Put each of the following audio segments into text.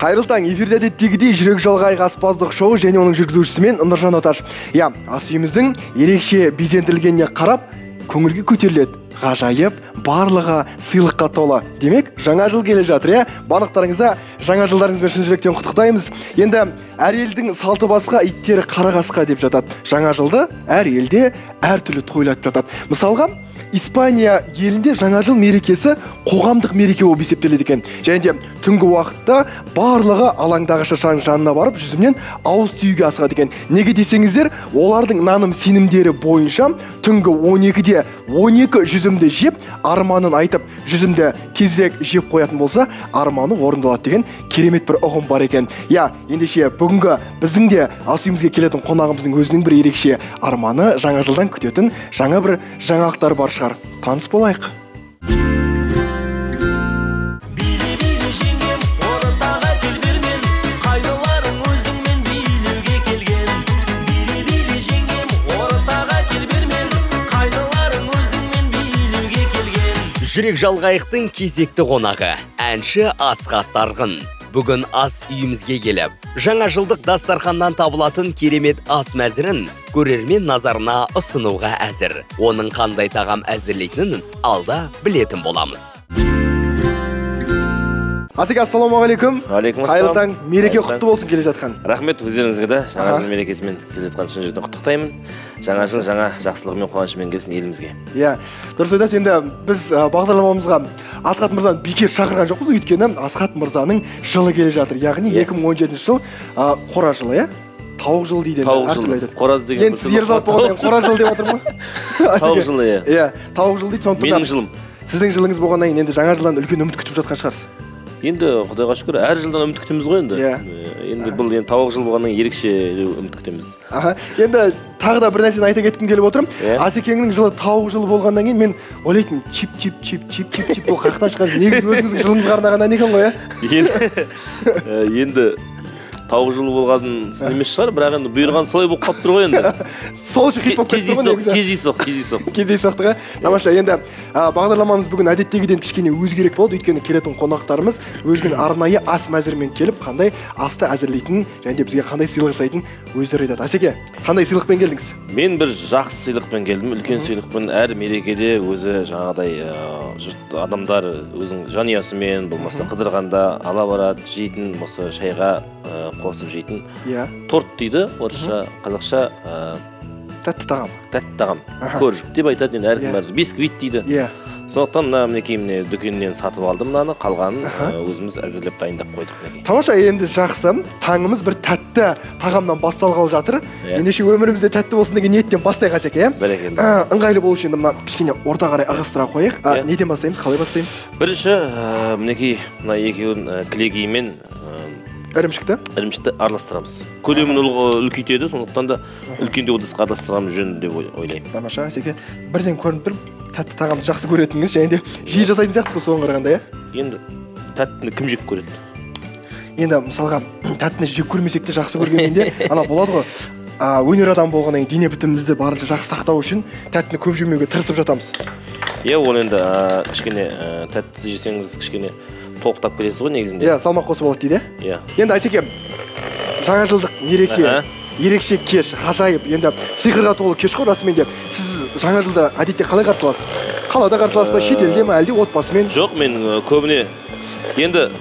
Қайырлы таң, эфирде әдеттегідей жүрек жалғайық аспаздық шоу және оның жүргізушісімен Нұржан Оташ. Ас үйіміздің ерекше безендірілгеніне қарап, көңілге көтеріледі. Ғажайып, барлығы сыйлыққа толы. Демек, жаңа жыл келе жатыр, барлықтарыңызды жаңа жылдарыңызбен шын жүректен құттықтаймыз. Енді әр елдің салты басқа, иттері қара қасқа деп жатады. Жаңа жылды әр елде әртүрлі тойлатып жатады. Мысалға, Испания елінде жаңа жыл мерекесі қоғамдық мереке болып есептеледі екен. Және де түнгі уақытта барлығы алаңдағы шыршаның жанына барып, жүзімнен ауыз тиюге асығады екен. Неге десеңіздер, олардың наным сенімдері бойынша түнгі 12-де 12 жүзімді жеп, арманын айтып, жүзімді тезірек жеп қоятын болса, арманы орындалады деген керемет бір ұғым бар екен. Ендеше бүгінгі біздің де ас үйімізге келетін қонағымыздың өзінің бір ерекше арманы, жаңа жылдан күтетін жаңа бір жаңалықтар бар шығар. Таныс болайық. Жүрек жалғайықтың кезекті қонағы, әнші Асхат Тарғын. Бүгін ас үйімізге келіп, жаңа жылдық дастарханнан табылатын керемет ас мәзірін көрермен назарына ұсынуға әзір. Оның қандай тағам әзірлейтінін алда білетін боламыз. Асеке, ассалаумағалейкум. Алейкум ассалам. Қайырлы таң, мереке құтты болсын келе жатқан. Рахмет, өздеріңізге де жаңа жыл мерекесімен келе жатқан шын жүректен құттықтаймын. Жаңа жыл жаңа жақсылығымен, қуанышымен келсін елімізге. Дұрыс айтасыз. Енді біз бағдарламамызға Асхат мырзаны бекер шақырған жоқпыз, өйткені Асхат мырзаның жылы келе жатыр. Яғни 2017 жыл қора жылы, тауық жылы дейді. Тауық жылы. Қораз деген. Енді сіз ерзат болғаннан қора жылы деп отырмын ғой. Тауық жылы, тауық жылы дейді. Сондықтан менің жылым. Сіздің жылыңыз болғаннан кейін енді жаңа жылдан үлкен үміт күтіп жатқан шығарсыз. Енді Құдайға шүкір, әр жылдан үміт күтеміз ғой енді. Енді бұл тауық жыл болғаннан ерекше үміт күтеміз. Енді тағы да бір нәрсені айта кеткім келіп отырмын. Асекеңнің жылы тауық жылы болғаннан кейін мен ойлайтын чип бұл қаяқтан шыққан. Негізі өзіңіздің жылыңызға арнаған екен ғой, енді тауық жылы болғанын сіз емес шығар, бірақ енді бұйырған солай болып қалып тұр ғой енді. Сол үшін хит болып кетті ғой негізі. Кездейсоқтық. Тамаша, енді бағдарламамыз бүгін әдеттегіден кішкене өзгерек болады, өйткені келетін қонақтарымыз өзінің арнайы ас мәзірімен келіп, қандай асты әзірлейтінін және де бізге қандай сыйлық жасайтынын өздері айтады. Асеке, қандай сыйлықпен келдіңіз? Мен бір жақсы сыйлықпен келдім, үлкен сыйлықпен. Әр мерекеде өзі жаңағыдай адамдар өзінің жанұясымен, болмаса қыдырғанда ала барады, жейтін, болса шайға қосып жейтін. Торт дейді, орысша, қазақша тәтті тағам. Тәтті тағам. Корж деп айтады, енді әркім бисквит дейді. Сондықтан мінекей дүкеннен сатып алдым мынаны, қалғанын өзіміз әзірлеп дайындап қойдық. Тамаша, енді жақсы. Таңымыз бір тәтті тағамнан басталғалы жатыр. Ендеше өмірімізде тәтті болсын деген ниеттен бастайық, Асеке. Бәрекелді. Ыңғайлы болу үшін мына кішкене орта қарай ығыстыра қойық. Неден бастаймыз, қалай бастаймыз? Бірінші, мінекей мына екеуін кілегеймен ірімшікті араластырамыз. Көлемін үлкейтеді, сондықтан да үлкендеу ыдысқа араластырамыз жөн деп ойлаймын. Тамаша, Асеке, бірден көрініп тұр, тәтті тағамды жақсы көретініңіз, және де жиі жасайтын сияқтысыз соған қарағанда, Енді тәттіні кім жек көреді? Енді мысалға тәттіні жек көрмесек те жақсы көргенде, ана болады ғой, өнер адам болғаннан кейін дене бітімімізді барынша жақсы сақтау үшін тәттіні көп жемеуге тырысып жатамыз. Ол енді кішкене тәтті жесеңіз кішкене толықтап келесіз ғой негізінде. Салмақ қосып алады дейді. Енді Асеке, жаңа жылдық мереке, ерекше кеш, ғажайып, енді сиқырға толы кеш қой расымен де. Сіз жаңа жылда әдетте қалай қарсы аласыз? Қалада қарсы аласыз ба, шетелде ме, әлде отбасымен? Жоқ, мен көбіне енді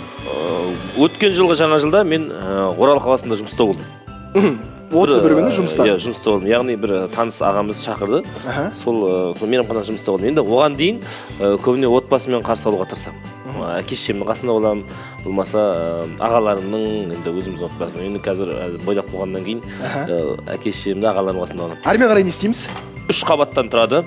өткен жылғы жаңа жылда мен Орал қаласында жұмыста болдым. 31 күні жұмыста? Жұмыста болдым. Яғни бір таныс ағамыз шақырды. Сол мейрамханада жұмыста болдым. Енді оған дейін көбіне отбасымен қарсы алуға тырысамын. Әке-шешемнің қасында боламын, болмаса ағаларымның, енді өзіміз отбасымен. Енді қазір бойлап болғаннан кейін әке-шешемді ағаларымның қасында боламын. Әрмен қарай не істейміз? 3 қабаттан тұрады.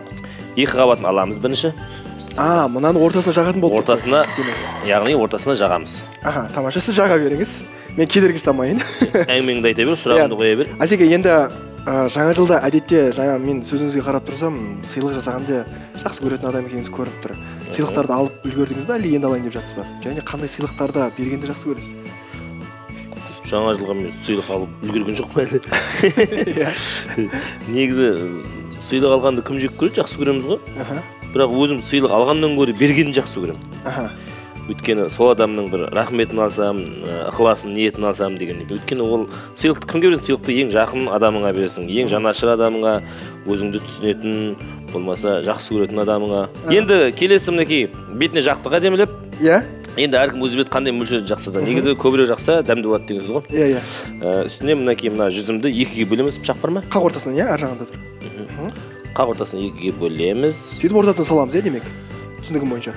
2 қабатын аламыз бірінші. Мынаны ортасына жағатын болды. Ортасына, яғни ортасына жағамыз. Тамаша, сіз жаға беріңіз. Мен кедергісіз тамайын. Әңгімеңді айта бер, сұрағымды қоя бер. Асеке, енді жаңа жылда әдетте жаңа мен сөзіңізге қарап тұрсам, сыйлық жасағанды жақсы көретін адам екеніңіз көрініп тұр. Сыйлықтарды алып үлгердіңіз бе, әлде енді алайын деп жатсыз ба? Және қандай сыйлықтарды бергенді жақсы көресіз? Жаңа жылға мен сыйлық алып үлгерген жоқпын әлі. Негізі сыйлық алғанды кім жек көреді, жақсы көреміз ғой. Бірақ өзім сыйлық алғаннан гөрі бергенді жақсы көремін. өйткені сол адамның бір рахметін алсам, ықыласын, ниетін алсам деген. Өйткені ол сыйлықты кімге бересің? Сыйлықты ең жақын адамыңа бересің, ең жанашыр адамыңа, өзіңді түсінетін, болмаса жақсы көретін адамыңа. Енді келесі мінекей бетіне жақтық әдемілеп. Иә. Енді әркім өз бет қандай мөлшерде жақсыда. Негізі көбірек жақса дәмді болады деген сөз ғой. Иә. Үстіне мінекей мына жүзімді екіге бөлеміз. Пышақ бар ма? Қақ ортасынан, иә, ар жағында тұр. Қақ ортасын екіге бөлеміз. Сөйтіп ортасына саламыз, иә, демек. Түсінігім бойынша.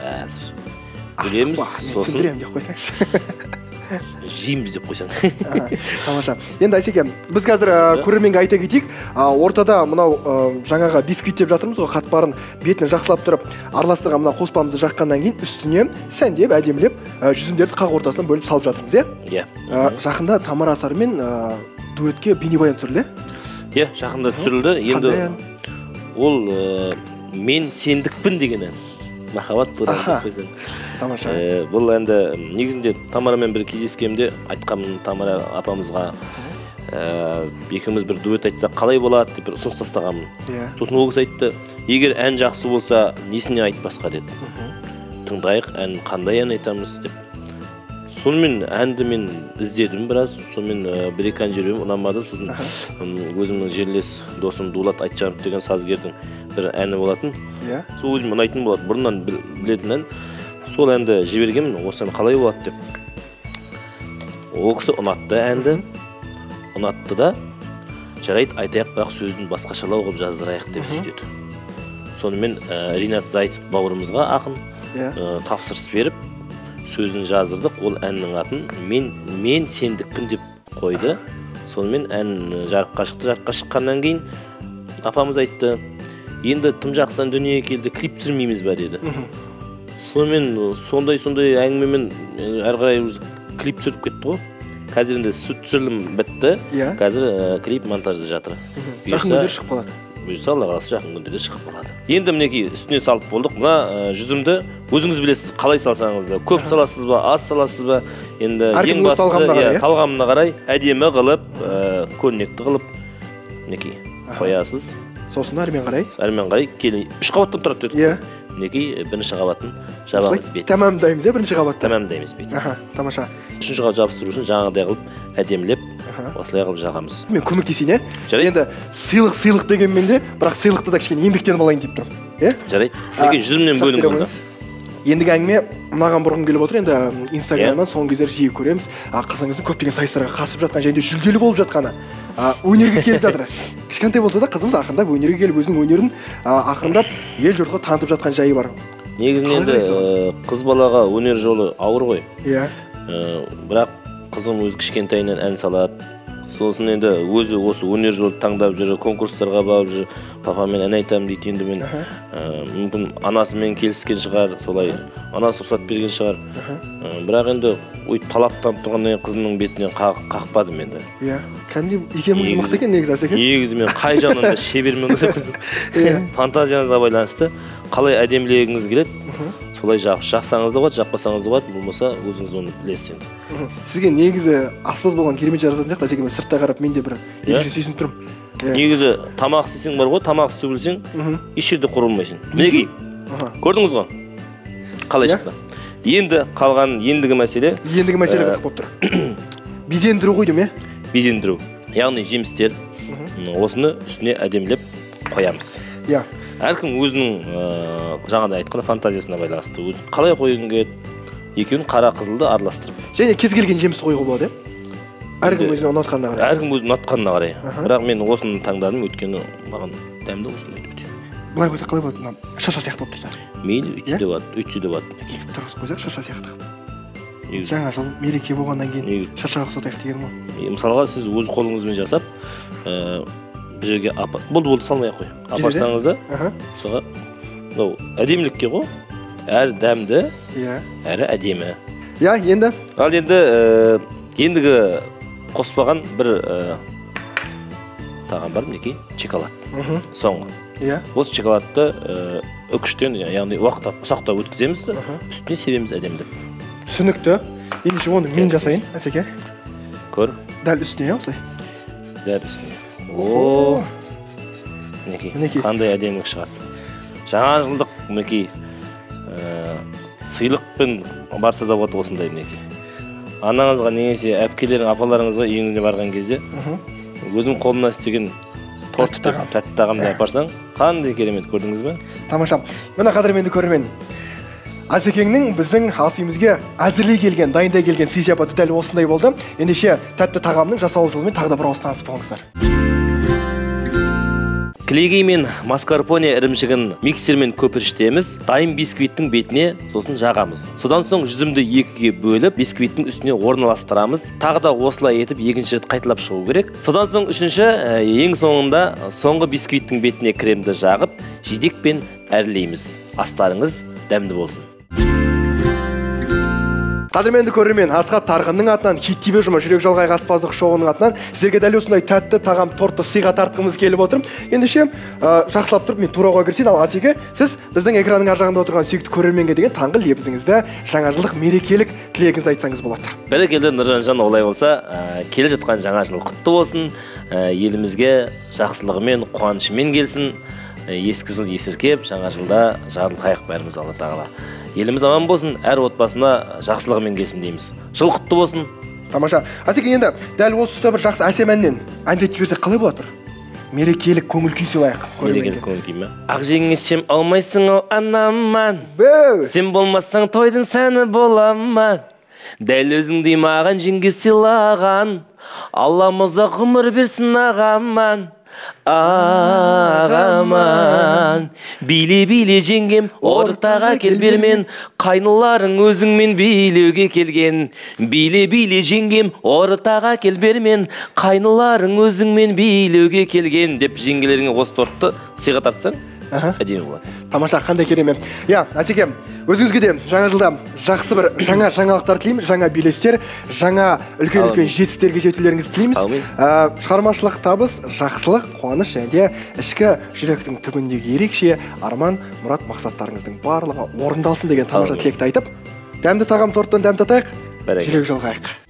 Бөлеміз, сосын түсіндіремін деп қойсаңшы. жейміз деп қойсаң. Тамаша. Енді Асеке, біз қазір көрерменге айта кетейік, ортада мынау жаңаға бисквит деп жатырмыз ғой, қатпарын бетін жақсылап тұрып, араластырған мына қоспамызды жаққаннан кейін үстіне сәндеп, әдемілеп, жүзімдерді қақ ортасынан бөліп салып жатырмыз, иә? Иә. Жақында Тамара Асармен дуэтке бейнебаян түсірілді? Иә, жақында түсірілді. Енді ол мен сендікпін деген ән. Махаббат туралы деп қойсаң. Тамаша. Бұл әнді негізінде Тамарамен бір кездескенде айтқанмын Тамара апамызға, екеуміз бір дуэт айтсақ қалай болады деп бір ұсыныс тастағанмын. Сосын ол кісі айтты, егер ән жақсы болса, несіне айтпасқа деді. Тыңдайық, ән қандай ән айтамыз деп. Сонымен әнді мен іздедім біраз, сонымен бір-екі ән жібердім, ұнамады. Сосын өзімнің жерлес досым Дулат Айтжанов деген сазгердің бір әні болатын. Сол өзім ұнайтын болады, бұрыннан білетін ән. Сол әнді жібергенмін, осы ән қалай болады деп. Ол кісі ұнатты әнді, ұнатты да, жарайды айтайық, бірақ сөзін басқашалау қылып жаздырайық деп сөйтеді. Сонымен Ринат Зайтов бауырымызға ақын тапсырыс беріп, сөзін жаздырдық. Ол әннің атын мен сендікпін деп қойды. Сонымен ән жарыққа шықты. Жарыққа шыққаннан кейін апамыз айтты, енді тым жақсыдан дүниеге келді, клип түсірмейміз бе деді. Сонымен сондай әңгімемен әрі қарай клип түсіріп кетті ғой. Қазір енді түсірілім бітті. Қазір клип монтажда жатыр. Жақын күндері шығып қалады. Бұйырса Алла қаласа жақын күндерде шығып қалады. Енді мінекей үстіне салып болдық. Мына жүзімді өзіңіз білесіз, қалай салсаңыз да, көп саласыз ба, аз саласыз ба, енді ең бастысы талғамына қарай әдемі қылып, көрнекті қылып мінекей қоясыз. Сосын әрмен қарай келin 3 қабаттан тұрады дедік. Мінекей бірінші қабатын жабамыз бетін. Тәмамдаймыз, бірінші қабатты. Тәмамдаймыз бетін. Тамаша. Үшінші қабат жабыстыру үшін жаңағыдай қылып әдемілеп, осылай қылып жағамыз. Мен көмектесейін, иә? Енді сыйлық дегенмен де, бірақ сыйлықты да кішкене еңбектеніп алайын деп тұрмын. Иә? Жарайды. Неге жүзімнен бөлім болды? Ендігі әңгіме маған бұрын келіп отыр. Енді Инстаграмнан соңғы кездері жиі көреміз. Қызыңыздың көптеген сайыстарға қатысып жатқан және жүлделі болып жатқаны. Өнерге келіп жатыр. Кішкентай болса да қызымыз ақырындап өнерге келіп өзінің өнерін ақырындап ел жұртқа танытып жатқан жайы бар. Негізінен енді қыз балаға өнер жолы ауыр ғой. Иә. Бірақ қызым өз кішкентайынан ән салады. Сосын енді өзі осы өнер жолы таңдап жүр, конкурстарға барып жүр. Папамен ән айтамын дейді. Енді мен мүмкін анасымен келіскен шығар, солай анасы рұқсат берген шығар. Бірақ енді талаптанып тұрғаннан қызымның бетінен қақпадым енді. Иә. Кәдімгі екеуміз мықты екен негізі Асеке. Негізі мен қай жағынан да шебермен қызым. Фантазияңызға байланысты қалай әдемілегіңіз келеді, солай жақсаңыз да болады, жақпасаңыз да болады, болмаса өзіңіз оны білесіз енді. Сізге негізі аспаз болған керемет жарасатын сияқты, Асеке, сырттай қарап мен де бір ерекше сүйсініп тұрмын. Негізі тамақ істесең бар ғой, тамақ істеп білсең, еш жерде құрылмайсың. Мінекей, көрдіңіз ғой? Қалай шықты? Енді қалған ендігі мәселе қызық болып тұр. Безендіру ғой деймін, иә? Безендіру. Яғни жемістер, осыны үстіне әдемілеп қоямыз. Иә. Әркім өзінің жаңағыдай айтқан фантазиясына байланысты. Қалай қойғың келеді, екеуін қара қызылды араластырып. Және кез келген жемісті қоюға болады, иә? Әркім өзіне ұнатқанына қарай. Әркім өзіне ұнатқанына қарай. Бірақ мен осыны таңдадым, өйткені маған дәмді осыны өте. Былай қойсақ қалай болады? Шаша сияқты болып тұрса. Мейлі, үйтсе де болады. Тұрғыз қойсақ шаша сияқты. Жаңа жыл мереке болғаннан кейін шашаға ұқсатайық деген ғой. Мысалға сіз өз қолыңызбен жасап, бір жерге болды салмай-ақ қой. Апарсаңыз да, мысалға әдемілікке ғой, әрі дәмді, әрі әдемі. Иә, енді? Ал ендігі қоспаған бір тағам бар мінекей, шоколад. Соңғы. Осы шоколадты үкіштен, яғни ұсақтап өткіземіз, үстіне себеміз әдемілік. Түсінікті. Ендеше оны мен жасайын, Асеке. Көр. Дәл үстіне, осылай. Дәл үстіне. Ооо. Мінекей, қандай әдемілік шығады. Жаңа жылдық мінекей сыйлықпен барса да болады осындай мінекей. Анаңызға немесе әпкелерің, апаларыңызға үйіңізге барған кезде өзім қолымнан істеген торт тәтті тағамды апарсаң, қандай керемет, көрдіңіз бе? Тамаша. Мына қадірменді көрермен, Асекеңнің біздің ас үйімізге әзірлей келген, дайындай келген сый-сияпаты дәл осындай болды. Ендеше тәтті тағамның жасалу жолымен тағы да бір ауыз танысып болыңыздар. Кілегей мен маскарпоне ірімшігін миксермен көпіріштеміз, дайын бисквиттің бетіне сосын жағамыз. Содан соң жүзімді екіге бөліп, бисквиттің үстіне орналастырамыз. Тағы да осылай етіп екінші рет қайталап шығу керек. Содан соң үшінші, ең соңында соңғы бисквиттің бетіне кремді жағып, жидекпен әрлейміз. Астарыңыз дәмді болсын. Қадірменді көрермен, Асхат Тарғынның атынан, Хит ТV ұжымы жүрек жалғайық аспаздық шоуының атынан сіздерге дәл осындай тәтті тағам тортты сыйға тартқымыз келіп отыр. Ендеше жақсылап тұрып мен турауға кірсейін, ал Асеке, сіз біздің экранның ар жағында отырған сүйікті көрерменге деген таңғы лебізіңізді, жаңа жылдық мерекелік тілегіңізді айтсаңыз болады. Бәрекелді Нұржан, олай болса, келе жатқан жаңа жыл құтты болсын, елімізге жақсылығымен, қуанышымен келсін, ескі жыл есіркеп, жаңа жылда жарылқайық бәріміз, Алла тағала. Еліміз аман болсын, әр отбасына жақсылығымен келсін дейміз. Жыл құтты болсын. Тамаша. Асеке, енді дәл осы тұста бір жақсы әсем әннен ән айтып жіберсек қалай болады? Мерекелік көңіл күй сыйлайық. Мерекелік көңіл күй ме? Ақ жеңешем алмайсың ау анаман. Сен болмасаң тойдың сәні боламан. Дәл өзіңдей маған жеңге сыйлаған. Алламыз ғұмыр берсін ағаман. Ағаман, биле-биле жеңгем, ортаға кел бермен, қайныларың өзіңмен билеуге келген. Биле-биле жеңгем, ортаға кел бермен, қайныларың өзіңмен билеуге келген. Деп жеңгелеріңе осы тортты сыйға тартсаң, әдемі болады. Тамаша, қандай керемет. Я, Асекем, өзіңізге де жаңа жылда жақсы бір жаңа жаңалықтар тілейміз, жаңа белестер, жаңа үлкен-үлкен жетістіктерге жетулеріңізді тілейміз. Шығармашылық табыс, жақсылық, қуаныш және де ішкі жүректің түбіндегі ерекше арман, мұрат, мақсаттарыңыздың барлығы орындалсын деген тамаша тілекті айтып, дәмді тағам торттан дәм татайық, жүрек жалғайық.